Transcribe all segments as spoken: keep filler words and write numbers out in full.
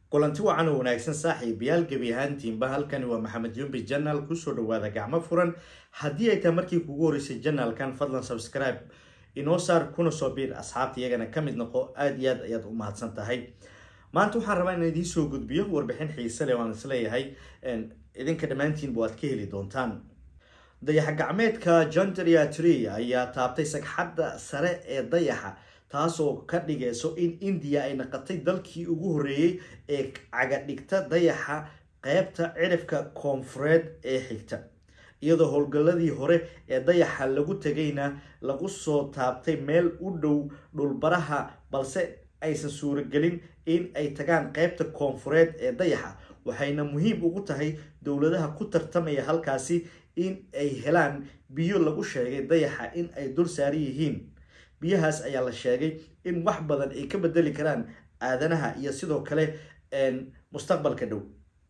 kulanti wacan oo wanaagsan saaxiibayaal gabi ahaantiinba halkani waa Maxamed Yumbi Channel ku soo dhawaada gacmo furan haddii ay tahay markii kugu horeysay channelkan fadlan subscribe inoo saar kuna soo biir asxaabta iyagana ka mid noqo aad iyo aad ayaad u mahadsan tahay maanta waxaan rabaa inaan idiin soo gudbiyo warbixin xiiso leh waan isleeyahay idinka dhamaantiin waad ka heli doontaan dayax gacmeedka Chandrayaan three ayaa taabtay sagxadda sare ee dayaxa taasoo ka dhigayso in India ay noqotay dalkii ugu horeeyay ee caga dhigta dayaxa qaybta cirifka koonfureed ee xigta iyadoo howlgaladii hore ee dayaxa lagu tagayna lagu soo taabtay meel u dhow dhulbaraha balse aysan suuragelin in ay tagaan qaybta koonfureed ee dayaxa waxayna muhiim ugu tahay dowladaha ku tartamaya halkaasi in ay helaan biyo lagu sheegay dayaxa in ay dul saaran yihiin biyahaas ayaa la sheegay in wax badan ay ka bedeli karaan aadanaha iyo sidoo kale mustaqbalka dhow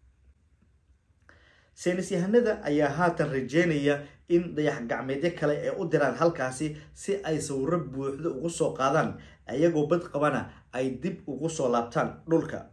saynis yahanada ayaa haatan rajeynaya in dayax gacmeedyo kale ay u diraan halkaasi si ay sawirro buuxda ugu soo qaadaan ayagoo bad qabana ay dib ugu soo laabtaan dhulka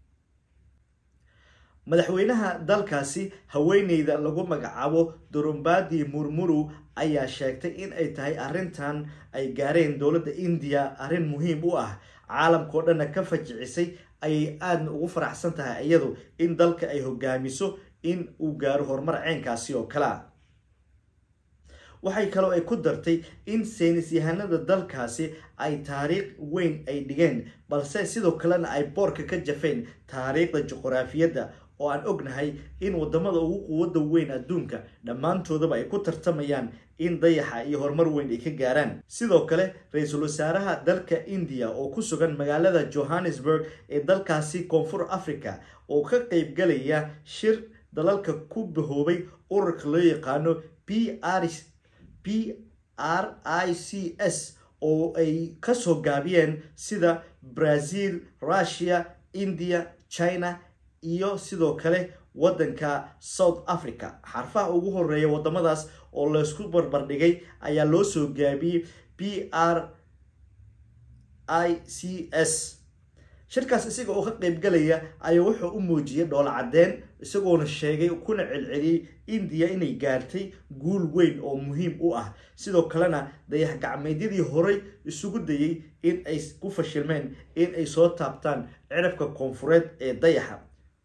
madaxweynaha dalkaasi haweeneyda lagu magacaabo Draupadi Murmuru ayaa sheegtay in ay tahay arrintan ay gaareen dowladda India arrin muhiim u ah caalamka oo dhan ka fajicisay ay aad ugu faraxsan tahay iyadu in dalka ay hogaamiso in uu gaaro horumar ceenkaasi oo kala waxay kaloo ay ku dartay in saynis yahanada dalkaasi ay taariikh weyn ay dhigeen balse sidoo kalena ay boorka ka jafeen taariikhda juqraafiyadda oo aan ognahay in wadamada ugu quwadda weyn adduunka dhammaantoodaba ay ku tartamayaan in dayaxa iyo horumar weyn ay ka gaaraan sidoo kale ra'iisul wasaaraha dalka India oo ku sugan magaalada Johannesburg ee dalkaasi Koonfur Afrika oo ka qayb galaya shir dalalka ku bahoobay ururka loo yaqaano P R I C S oo ay ka soo gaabiyeen sida Brazil, Russia, India, China iyo sidoo kale wadanka South Africa xarfaha ugu horeeya wadamadaas oo la isku barbar dhigay ayaa loo soo gaabiyay P R I C S shirkaas isaga oo ka qayb galaya ayaa wuxuu u muujiyay dhool cadeen isagoona sheegay kuna celceliyay India inay gaartay guul weyn oo muhiim u ah sidoo kalena dayax gacmeedyadii hore isugu dayay in ay ku fashilmeen in ay soo taabtaan cirifka koonfureed ee dayaxa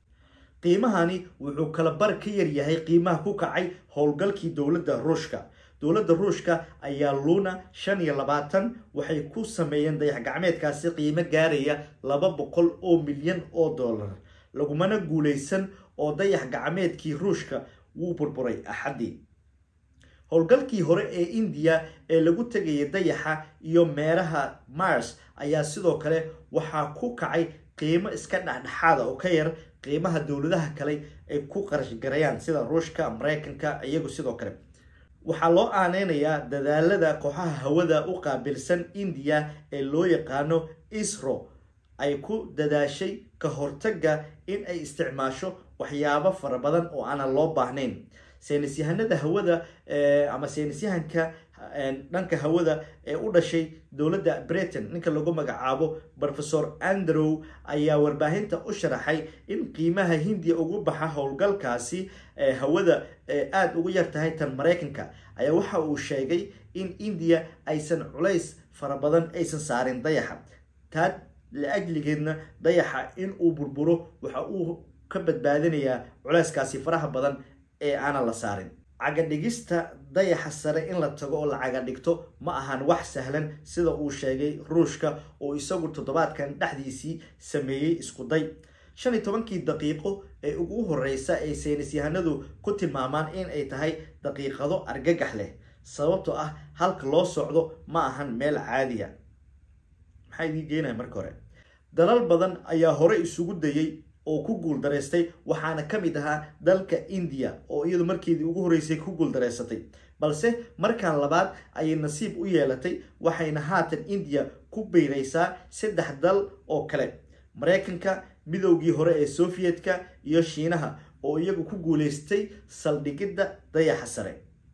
qiimahani wuxuu kala bar ka yar yahay qiimaha ku kacay howlgalkii dowladda Ruushka dowladda Ruushka ayaa Luna shan iyo labaatan waxay ku sameeyeen dayax gacmeedkaasi qiimo gaaraya laba boqol oo milyan oo dollar lagumana guuleysan oo dayax gacmeedkii Ruushka wuu burburay axadii howlgalkii hore ee India ee lagu tagay dayaxa iyo meeraha Mars ayaa sidoo kale waxa ku kacay qiimo iska dhaxdhaxaad oo ka yar qiimaha dowladaha kale ay ku qarash garayaan sida Ruushka Mareykanka iyagu sidoo kale waxaa loo aaneynayaa dadaalada kooxaha hawada u qaabilsan India ee loo yaqaano ISRO ay ku dadaashay ka hortagga in ay isticmaasho waxyaabo fara badan oo aan loo baahnayn saynis yahanada hawada ama saynis yahanka dhanka hawada ee u dhashay dowladda Britain ninka lagu magacaabo Professor Andrew ayaa warbaahinta u sharaxay in qiimaha Hindiya ugu baxa howlgalkaasi hawada aad ugu yar tahay tan Mareykanka ayaa waxa uu sheegay in India aysan culays fara badan aysan saarin dayaxa taad la ajligeedna dayaxa in uu burburo waxa uu ka badbaadinayaa culayskaasi faraha badan ee aan la saarin caga dhigista dayaxa sare in la tago oo la caga dhigto ma ahan wax sahlan sida uu sheegay Ruushka oo isagu toddobaadkan dhaxdiisii sameeyay isku day shan iyo toban daqiiqo ee ugu horeysa ay saynis yahanadu ku tilmaamaan in ay tahay daqiiqado argagax leh sababtoo ah halka loo socdo ma ahan meel caadi ah maxay diideenay marka hore dalal badan ayaa hore isugu dayay oo ku guul dareystay waxaana kamid ahaa dalka India oo iyadu markeedii ugu horeysay ku guul dareysatay balse markaan labaad ay nasiib u yeelatay waxayna haatan India ku beeraysaa saddex dal oo kale Mareykanka midowgii hore ee Soviyetka iyo Shiinaha oo iyagu ku guuleystay saldhigida dayaxa sare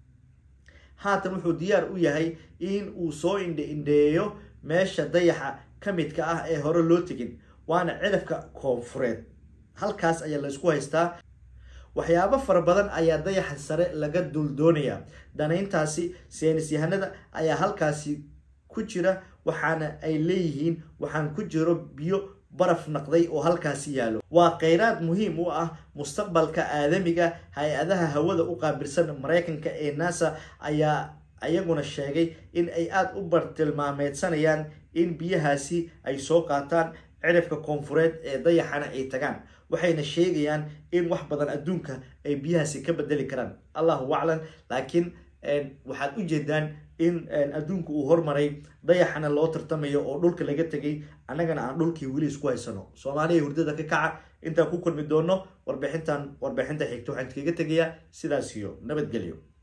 haatan wuxuu diyaar u yahay in uu soo indheeyo meesha dayaxa kamidka ah ee hore loo tegin waana cirifka koonfureed halkaas ayaa la isku haystaa waxyaabo fara badan ayaa dayaxa sare laga dul doonaya danayntaasi saynis yahanada ayaa halkaasi ku jira waxaana ay leeyihiin waxaan ku jiro biyo baraf naqday oo halkaasi yaalo waa kheyraad muhiim u ah mustaqbalka aadamiga hay-adaha hawada u qaabilsan Mareykanka ee NASA ayaa ayaguna sheegay in ay aad u bartilmaameedsanayaan in biyahaasi ay soo qaataan cirifka koonfureed ee dayaxana ay tagaan waxayna sheegayaan in wax badan adduunka ay biyahaasi ka bedeli karaan Allahu a'lam laakiin waxaad u jeedaan in adduunku uu hormaray dayaxana loo tartamayo oo dhulka laga tagay anagana aan dhulkii wili isku haysano Soomaaliya hurdada ka kaca inta ku kulmi doono warbixintan warbixinta xigto waxaan kaga tagayaa sidaas iyo nabadgelyo